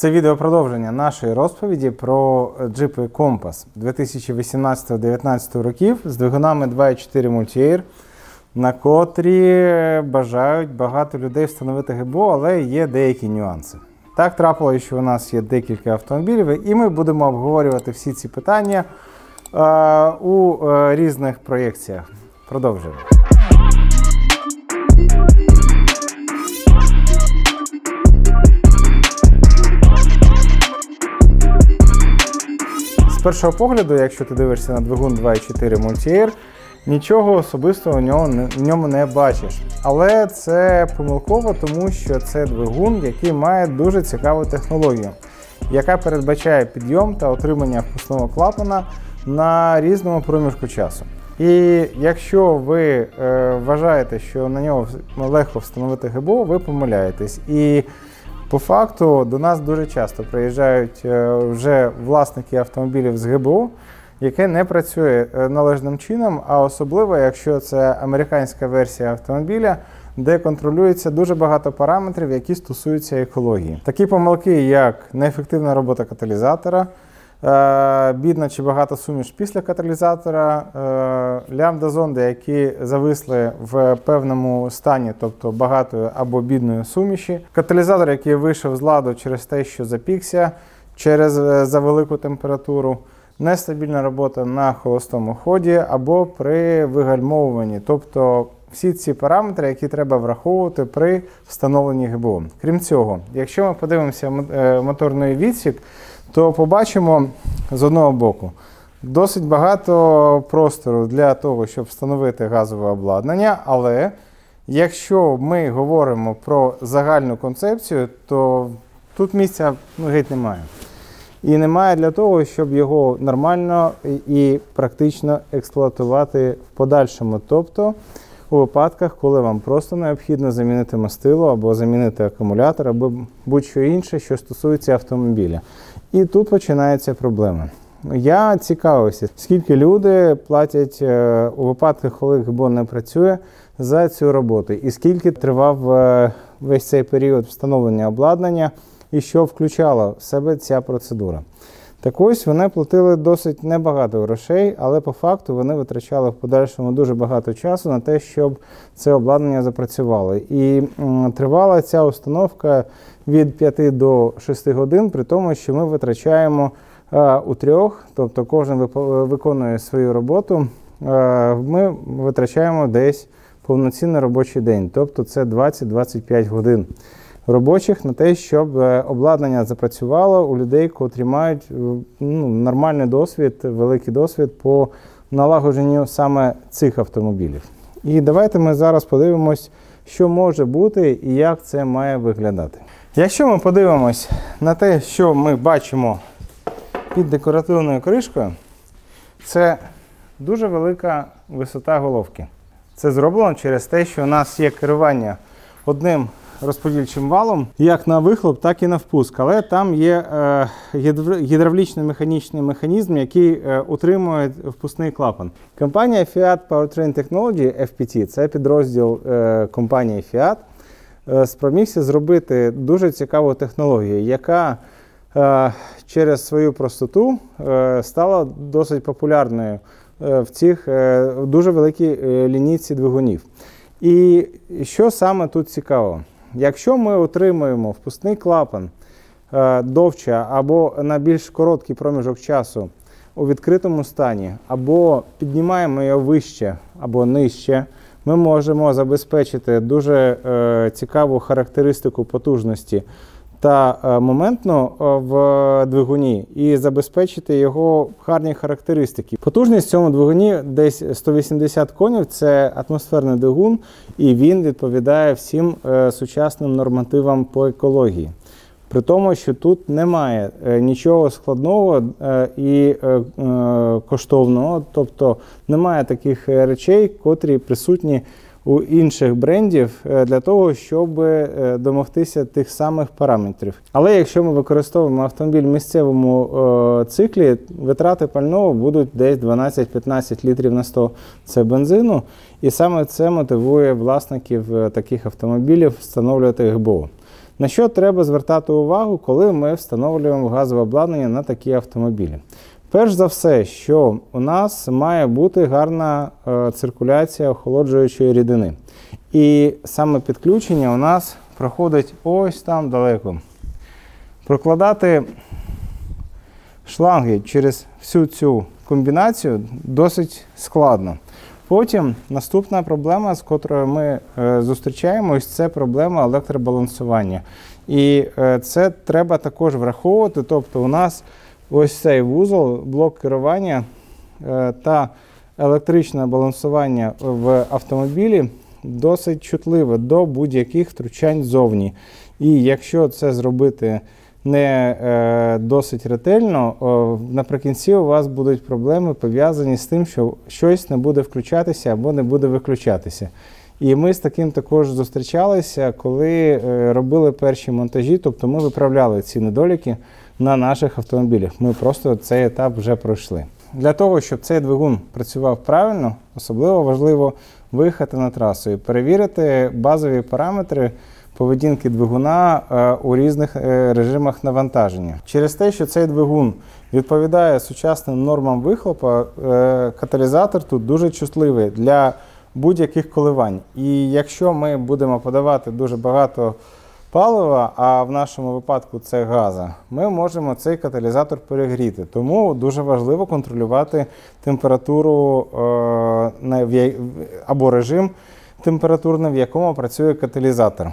Це відео продовження нашої розповіді про джипи Compass 2018-2019 років з двигунами 2.4 Multi-Air, на котрі бажають багато людей встановити ГБО, але є деякі нюанси. Так трапилося, що у нас є декілька автомобілів, і ми будемо обговорювати всі ці питання у різних проєкціях. Продовжуємо. З першого погляду, якщо ти дивишся на двигун 2.4 Multi-Air, нічого особистого в ньому не бачиш. Але це помилково, тому що це двигун, який має дуже цікаву технологію, яка передбачає підйом та отримання впускного клапана на різному проміжку часу. І якщо ви вважаєте, що на нього легко встановити ГБО, ви помиляєтесь. І по факту до нас дуже часто приїжджають вже власники автомобілів з ГБО, яке не працює належним чином, а особливо, якщо це американська версія автомобіля, де контролюється дуже багато параметрів, які стосуються екології. Такі помилки, як неефективна робота каталізатора, бідна чи багата суміш після каталізатора, лямбда-зонди, які зависли в певному стані, тобто багатої або бідної суміші, каталізатор, який вийшов з ладу через те, що запікся, через завелику температуру, нестабільна робота на холостому ході або при вигальмовуванні, тобто всі ці параметри, які треба враховувати при встановленні ГБО. Крім цього, якщо ми подивимося моторний відсік, то побачимо з одного боку досить багато простору для того, щоб встановити газове обладнання, але якщо ми говоримо про загальну концепцію, то тут місця геть немає. І немає для того, щоб його нормально і практично експлуатувати в подальшому. Тобто у випадках, коли вам просто необхідно замінити мастило, або замінити акумулятор, або будь-що інше, що стосується автомобіля. І тут починається проблема. Я цікавився, скільки люди платять у випадках, коли ГБО не працює, за цю роботу. І скільки тривав весь цей період встановлення обладнання, і що включала в себе ця процедура. Так ось, вони платили досить небагато грошей, але по факту вони витрачали в подальшому дуже багато часу на те, щоб це обладнання запрацювало. І тривала ця установка від 5 до 6 годин, при тому, що ми витрачаємо у трьох, тобто кожен виконує свою роботу, ми витрачаємо десь повноцінний робочий день, тобто це 20-25 годин робочих на те, щоб обладнання запрацювало у людей, котрі мають нормальний досвід, великий досвід по налагодженню саме цих автомобілів. І давайте ми зараз подивимось, що може бути і як це має виглядати. Якщо ми подивимось на те, що ми бачимо під декоративною кришкою, це дуже велика висота головки. Це зроблено через те, що у нас є керування одним розподільчим валом, як на вихлоп, так і на впуск. Але там є гідравлічний механічний механізм, який утримує впускний клапан. Компанія Fiat Powertrain Technology, FPT, це підрозділ компанії Fiat, спромігся зробити дуже цікаву технологію, яка через свою простоту стала досить популярною в цих дуже великій лінійці двигунів. І що саме тут цікаво? Якщо ми отримуємо впускний клапан довше або на більш короткий проміжок часу у відкритому стані, або піднімаємо його вище або нижче, ми можемо забезпечити дуже цікаву характеристику потужності та моментну в двигуні і забезпечити його гарні характеристики. Потужність в цьому двигуні десь 180 конів, це атмосферний двигун, і він відповідає всім сучасним нормативам по екології. При тому, що тут немає нічого складного і коштовного, тобто немає таких речей, котрі присутні у інших брендів для того, щоб домогтися тих самих параметрів. Але якщо ми використовуємо автомобіль в місцевому циклі, витрати пального будуть десь 12-15 літрів на 100 це бензину, і саме це мотивує власників таких автомобілів встановлювати ГБО. На що треба звертати увагу, коли ми встановлюємо газове обладнання на такі автомобілі? Перш за все, що у нас має бути гарна циркуляція охолоджуючої рідини. І саме підключення у нас проходить ось там далеко. Прокладати шланги через всю цю комбінацію досить складно. Потім наступна проблема, з котрою ми зустрічаємось, це проблема електробалансування. І це треба також враховувати, тобто у нас ось цей вузол, блок керування та електричне балансування в автомобілі досить чутливе до будь-яких втручань ззовні. І якщо це зробити не досить ретельно, наприкінці у вас будуть проблеми пов'язані з тим, що щось не буде включатися або не буде виключатися. І ми з таким також зустрічалися, коли робили перші монтажі, тобто ми виправляли ці недоліки на наших автомобілях. Ми просто цей етап вже пройшли. Для того, щоб цей двигун працював правильно, особливо важливо виїхати на трасу і перевірити базові параметри поведінки двигуна у різних режимах навантаження. Через те, що цей двигун відповідає сучасним нормам вихлопу, каталізатор тут дуже чутливий для будь-яких коливань. І якщо ми будемо подавати дуже багато палива, а в нашому випадку це газа, ми можемо цей каталізатор перегріти. Тому дуже важливо контролювати температуру або режим температурний, в якому працює каталізатор.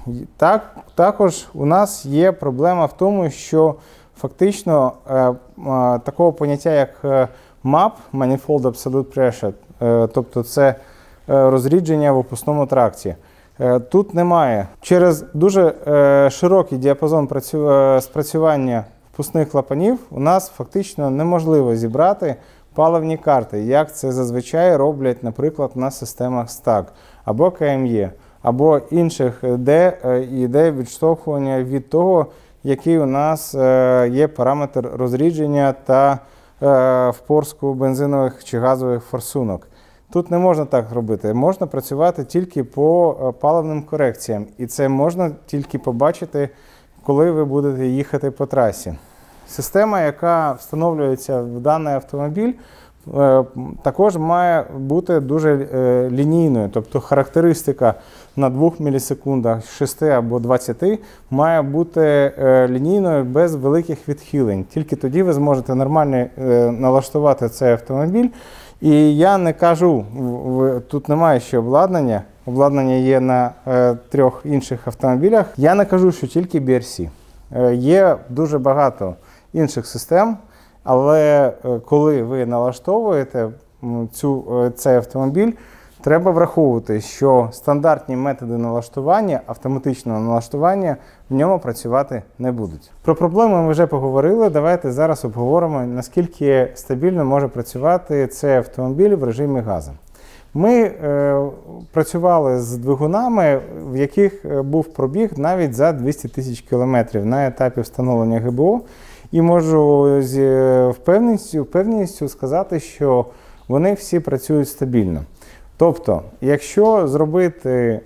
Також у нас є проблема в тому, що фактично такого поняття, як MAP, Manifold Absolute Pressure, тобто це розрідження в опускному тракті, тут немає. Через дуже широкий діапазон спрацювання впускних клапанів у нас фактично неможливо зібрати паливні карти, як це зазвичай роблять, наприклад, на системах STAG або KME, або інших, де йде відштовхування від того, який у нас є параметр розрідження та впорску бензинових чи газових форсунок. Тут не можна так робити. Можна працювати тільки по паливним корекціям. І це можна тільки побачити, коли ви будете їхати по трасі. Система, яка встановлюється в даний автомобіль, також має бути дуже лінійною. Тобто характеристика на 2 мілісекундах, 6 або 20 має бути лінійною без великих відхилень. Тільки тоді ви зможете нормально налаштувати цей автомобіль. І я не кажу, тут немає ще обладнання. Обладнання є на 3 інших автомобілях. Я не кажу, що тільки BRC. Є дуже багато інших систем, але коли ви налаштовуєте цей автомобіль, треба враховувати, що стандартні методи налаштування, автоматичного налаштування в ньому працювати не будуть. Про проблеми ми вже поговорили. Давайте зараз обговоримо, наскільки стабільно може працювати цей автомобіль в режимі газу. Ми працювали з двигунами, в яких був пробіг навіть за 200 тисяч кілометрів на етапі встановлення ГБО. І можу з впевненістю сказати, що вони всі працюють стабільно. Тобто, якщо зробити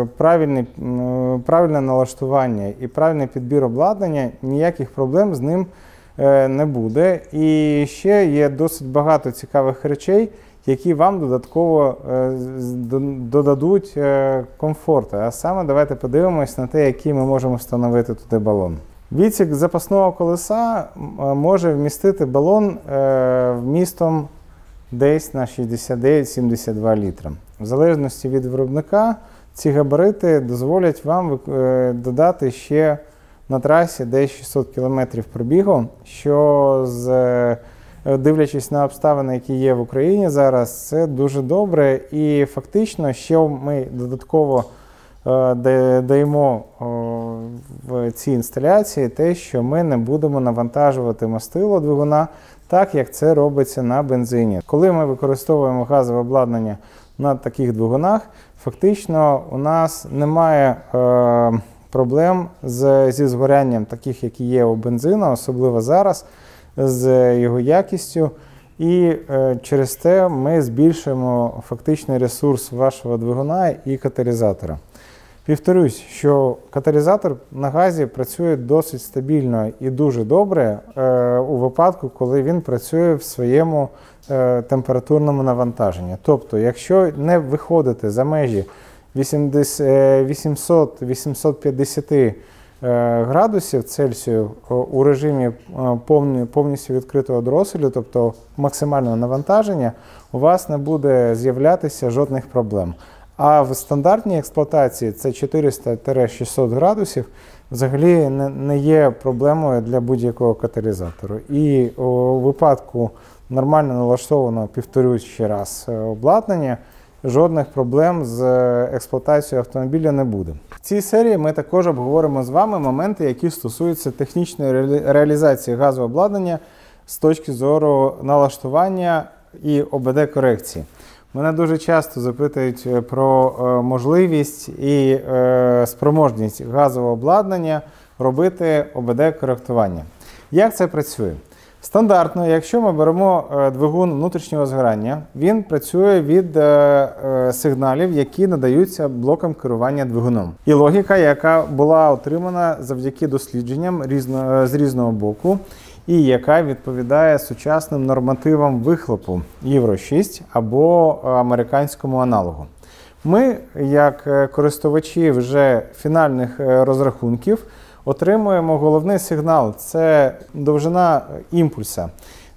правильне налаштування і правильний підбір обладнання, ніяких проблем з ним не буде. І ще є досить багато цікавих речей, які вам додатково додадуть комфорту. А саме давайте подивимось на те, який ми можемо встановити туди балон. Відсік запасного колеса може вмістити балон вмістом десь на 69-72 літра. В залежності від виробника ці габарити дозволять вам додати ще на трасі десь 600 км пробігу, що, дивлячись на обставини, які є в Україні зараз, це дуже добре. І фактично, що ми додатково даємо в цій інсталяції, те, що ми не будемо навантажувати мастило двигуна, так як це робиться на бензині. Коли ми використовуємо газове обладнання на таких двигунах, фактично у нас немає проблем зі згорянням таких, які є у бензину, особливо зараз, з його якістю. І через те ми збільшуємо фактичний ресурс вашого двигуна і каталізатора. Повторюсь, що каталізатор на газі працює досить стабільно і дуже добре у випадку, коли він працює в своєму температурному навантаженні. Тобто, якщо не виходити за межі 800-850 градусів Цельсію у режимі повністю відкритого дроселю, тобто максимального навантаження, у вас не буде з'являтися жодних проблем. А в стандартній експлуатації це 400-600 градусів взагалі не є проблемою для будь-якого каталізатору. І у випадку нормально налаштованого, повторюсь ще раз, обладнання, жодних проблем з експлуатацією автомобіля не буде. В цій серії ми також обговоримо з вами моменти, які стосуються технічної реалізації газового обладнання з точки зору налаштування і ОБД-корекції. Мене дуже часто запитують про можливість і спроможність газового обладнання робити ОБД-коректування. Як це працює? Стандартно, якщо ми беремо двигун внутрішнього згорання, він працює від сигналів, які надаються блоком керування двигуном. І логіка, яка була отримана завдяки дослідженням з різного боку, і яка відповідає сучасним нормативам вихлопу Євро 6 або американському аналогу. Ми, як користувачі вже фінальних розрахунків, отримуємо головний сигнал – це довжина імпульса,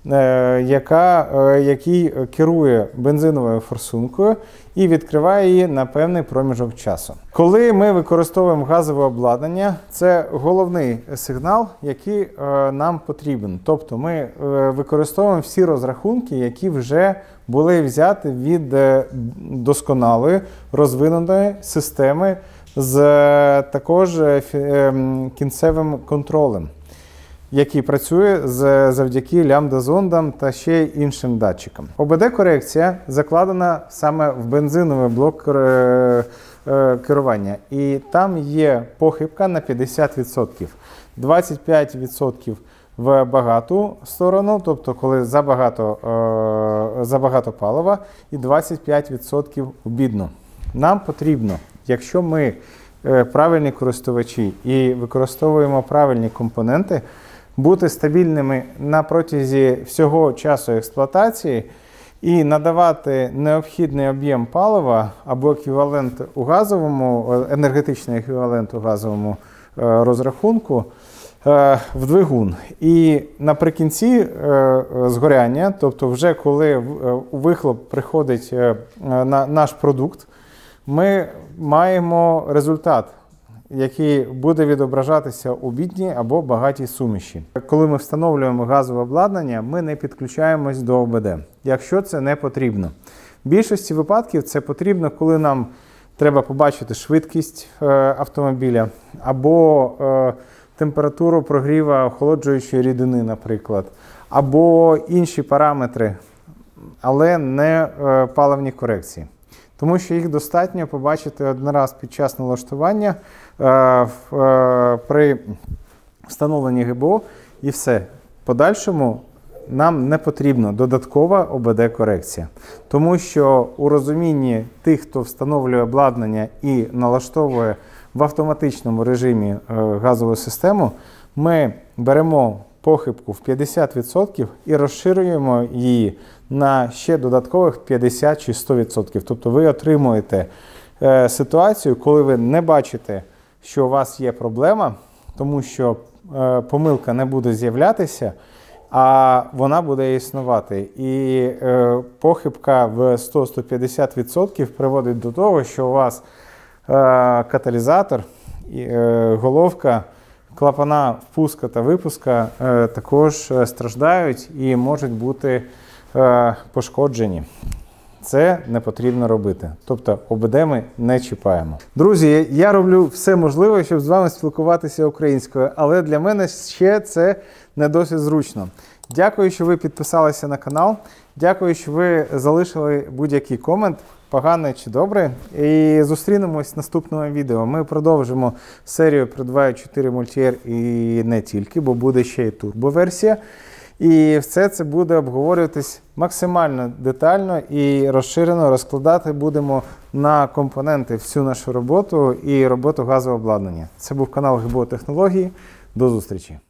який керує бензиновою форсункою і відкриває її на певний проміжок часу. Коли ми використовуємо газове обладнання, це головний сигнал, який нам потрібен. Тобто ми використовуємо всі розрахунки, які вже були взяті від досконалої, розвиненої системи з також кінцевим контролем, який працює завдяки лямбда-зондам та ще іншим датчикам. ОБД-корекція закладена саме в бензиновий блок керування. І там є похибка на 50%. 25% в багату сторону, тобто коли забагато палива, і 25% в бідну. Нам потрібно, якщо ми правильні користувачі і використовуємо правильні компоненти, бути стабільними на протязі всього часу експлуатації і надавати необхідний об'єм палива або еквівалент у газовому, енергетичний еквівалент у газовому розрахунку в двигун. І наприкінці згоряння, тобто вже коли у вихлоп приходить наш продукт, ми маємо результат, який буде відображатися у бідній або багатій суміші. Коли ми встановлюємо газове обладнання, ми не підключаємось до ОБД, якщо це не потрібно. В більшості випадків це потрібно, коли нам треба побачити швидкість автомобіля або температуру прогріва охолоджуючої рідини, наприклад, або інші параметри, але не паливні корекції. Тому що їх достатньо побачити один раз під час налаштування при встановленні ГБО і все. В подальшому нам не потрібна додаткова ОБД-корекція. Тому що у розумінні тих, хто встановлює обладнання і налаштовує в автоматичному режимі газову систему, ми беремо похибку в 50% і розширюємо її на ще додаткових 50 чи 100%. Тобто ви отримуєте ситуацію, коли ви не бачите, що у вас є проблема, тому що помилка не буде з'являтися, а вона буде існувати. І похибка в 100-150% приводить до того, що у вас каталізатор, головка, клапана впуска та випуска також страждають і можуть бути пошкоджені. Це не потрібно робити. Тобто ОБД ми не чіпаємо. Друзі, я роблю все можливе, щоб з вами спілкуватися українською, але для мене ще це не досить зручно. Дякую, що ви підписалися на канал. Дякую, що ви залишили будь-який комент, поганий чи добрий. І зустрінемось в наступному відео. Ми продовжимо серію про 2.4 Multi-Air і не тільки, бо буде ще й турбоверсія. І все це буде обговорюватись максимально детально і розширено, розкладати будемо на компоненти всю нашу роботу і роботу газового обладнання. Це був канал ГБО Технології. До зустрічі!